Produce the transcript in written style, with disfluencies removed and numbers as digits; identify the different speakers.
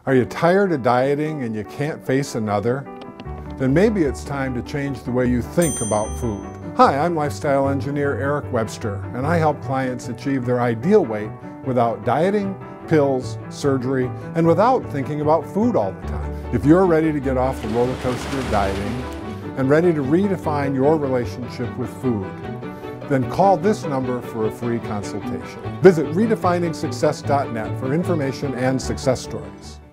Speaker 1: Are you tired of dieting and you can't face another? Then maybe it's time to change the way you think about food. Hi, I'm lifestyle engineer Eric Webster, and I help clients achieve their ideal weight without dieting, pills, surgery, and without thinking about food all the time. If you're ready to get off the roller coaster of dieting and ready to redefine your relationship with food, then call this number for a free consultation. Visit redefiningsuccess.net for information and success stories.